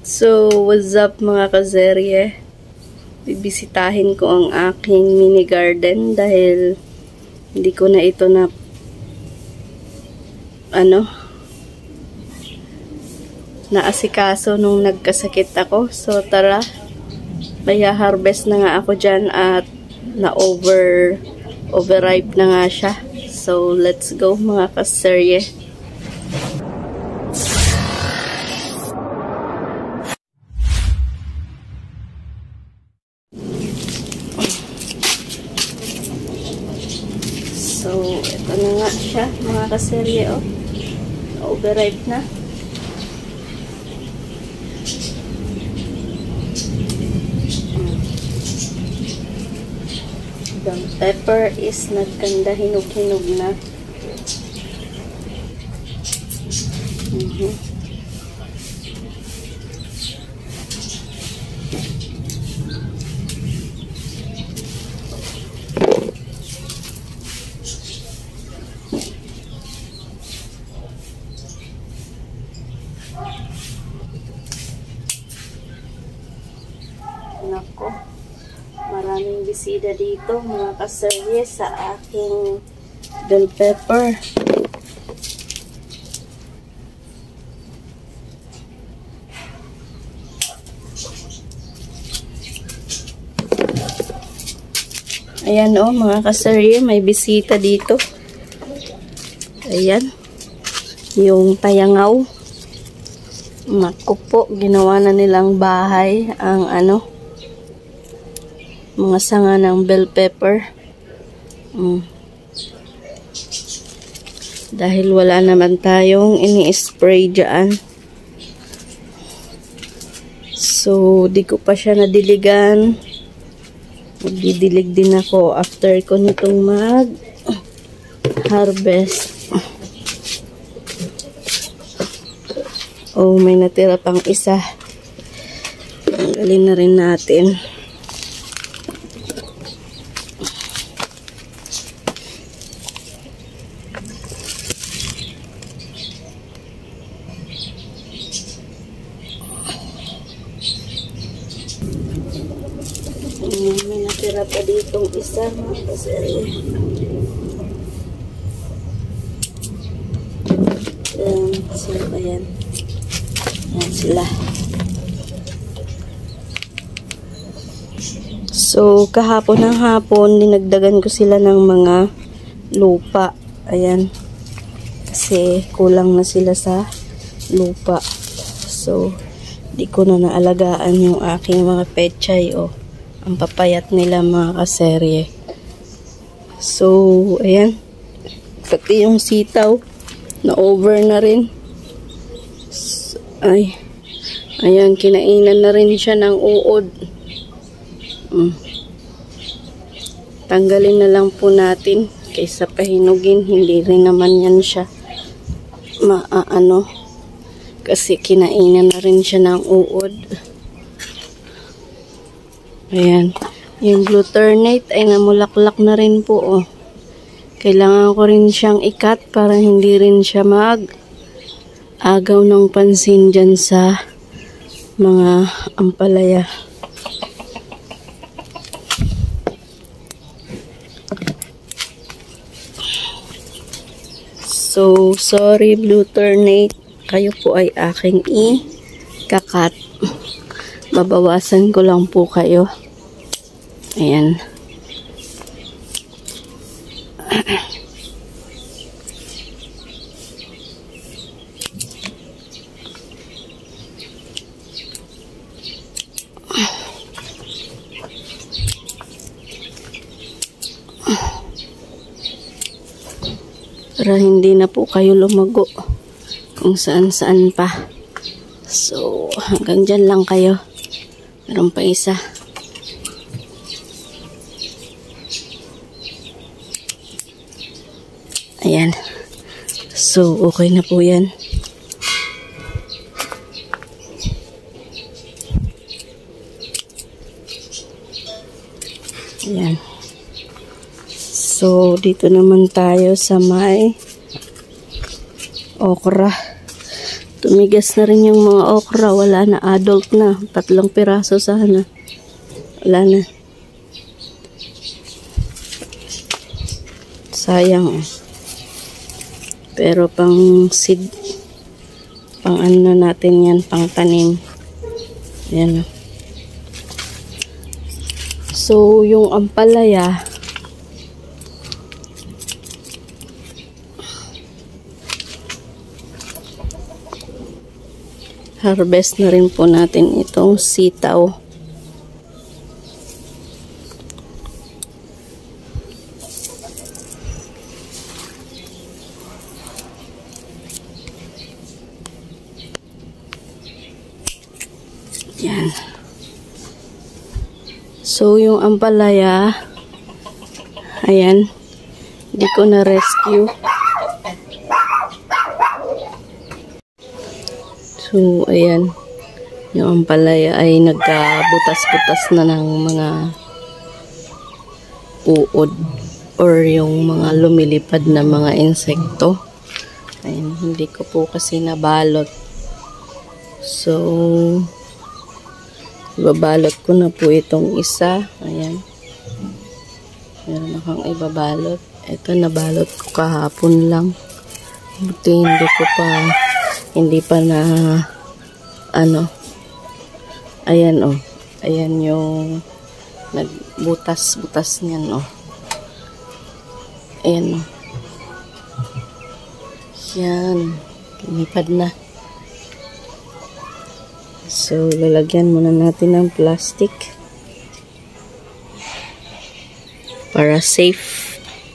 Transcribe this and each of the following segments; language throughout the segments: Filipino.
So, what's up mga kazerye? Bibisitahin ko ang aking mini garden dahil hindi ko na ito na naasikaso nung nagkasakit ako. So, tara, may harvest na nga ako dyan at overripe na nga siya. So, let's go mga kazerye. So, ito na nga siya, mga kaserye, oh. Overripe na. The pepper is nagkanda, hinog-hinog na. Nako, maraming bisita dito mga kaserye sa aking bell pepper. Ayan oh mga kaserye, may bisita dito. Ayan, yung tayangaw. Naku po, ginawa na nilang bahay ang mga sanga ng bell pepper. Dahil wala naman tayong ini-spray dyan. So, di ko pa siya nadiligan. Magdidilig din ako after ko nitong mag-harvest. Oh, may natira pang isa. Tanggalin na rin natin. May natira pa ditong isa mga kaserye. Sila pa yan. Yan sila. So, kahapon ng hapon, dinagdagan ko sila ng mga lupa. Ayan. Kasi kulang na sila sa lupa. So, di ko na naalagaan yung aking mga pechay o ang papayat nila mga kaserye. So, ayan. Pati yung sitaw na over na rin. Ay, ayan, kinainan na rin siya ng uod. Tanggalin na lang po natin kaysa pahinugin. Hindi rin naman yan siya kasi kinainan na rin siya ng uod. Ayan, yung glutamate ay namulaklak na rin po, oh. Kailangan ko rin siyang ikat para hindi rin siya mag-agaw ng pansin dyan sa mga ampalaya. So, sorry glutamate, kayo po ay aking i-kakat. Babawasan ko lang po kayo. Ayan. Para hindi na po kayo lumago kung saan-saan pa. So, hanggang dyan lang kayo. Meron pa isa. Ayan. So, okay na po yan. Ayan. So, dito naman tayo sa may okra. Tumigas na rin yung mga okra. Wala na. Adult na. 3 piraso sana. Wala na. Sayang. Pero pang seed. Pang ano natin yan. Pang tanim. Yan. So, yung ampalaya. Harvest na rin po natin itong sitaw. Yan. So, yung ampalaya, ayan, hindi ko na rescue. So, ayan, yung ampalaya ay nagkabutas-butas na ng mga uod or yung mga lumilipad na mga insekto. Ayan, hindi ko po kasi nabalot. So, ibabalot ko na po itong isa. Ayan. Meron akong ibabalot. Ito, nabalot ko kahapon lang. Buti hindi pa na, ano, ayan, oh. Ayan yung nagbutas-butas niyan, oh. Ayan, oh. Yan. Lumipad na. So, lalagyan muna natin ng plastic para safe.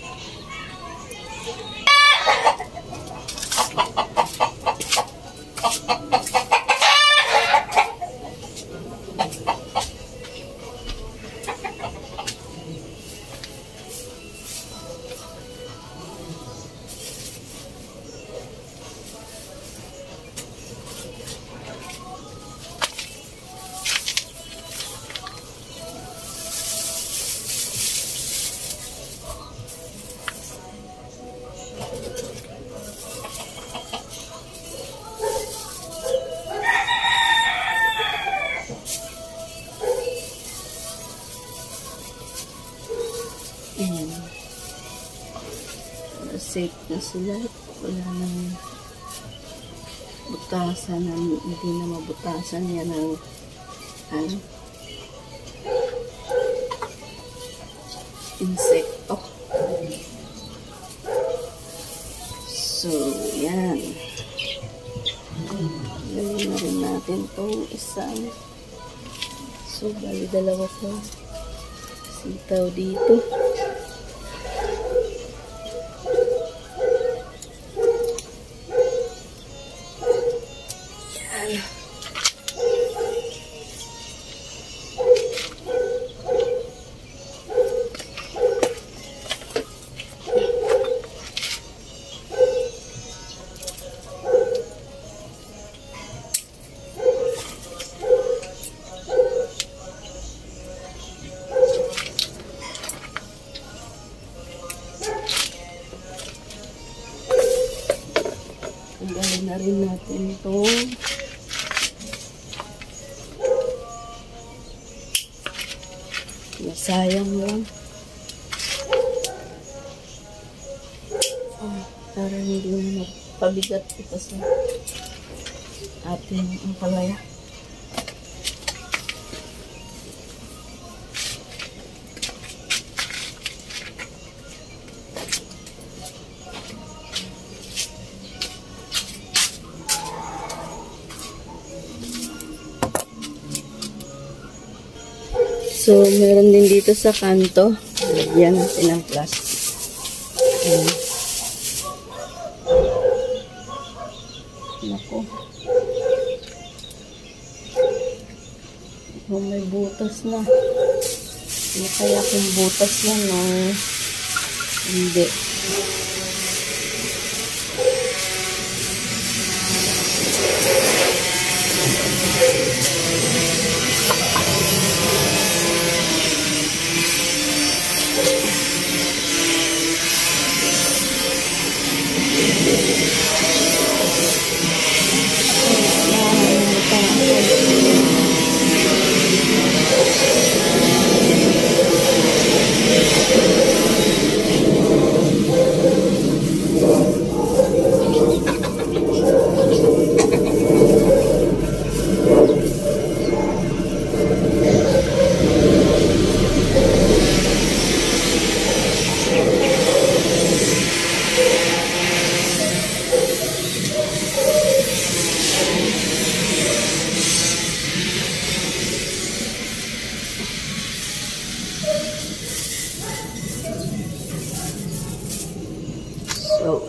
Safe na sila. Wala nang butasan. Hindi na mabutasan yan ng ano, insekto. So, yan. Lagyan na rin natin itong isang. So, bali dalawa ko sitaw dito. Tanggalin na rin natin ito. Nasayang lang. Para hindi na magpabigat ito sa ating ampalaya. So, meron din dito sa kanto. Lagyan natin ng plastic. Ayan. Naku. Oh, may butas na. Ano kaya kung butas na, no? Hindi.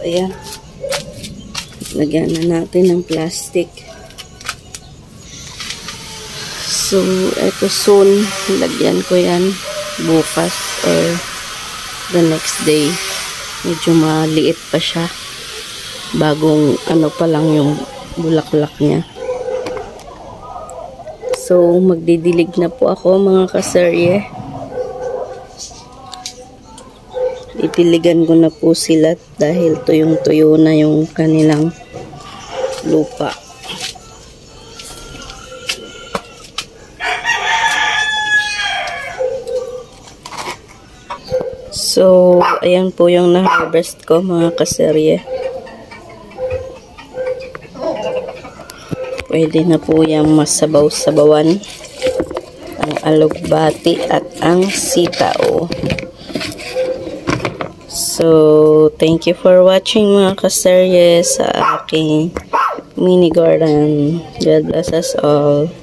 ayan. Lagyan na natin ng plastic. So, eto soon, lagyan ko yan bukas or the next day. Medyo maliit pa siya. Bagong ano pa lang yung bulaklak niya. So, magdidilig na po ako mga kaserye. Itiligan ko na po sila dahil tuyong-tuyo na yung kanilang lupa. So, ayan po yung na-harvest ko mga kaserye. Pwede na po yung masabaw-sabawan ang alugbati at ang sitao. So, thank you for watching mga kaserye sa aking mini garden. God bless us all.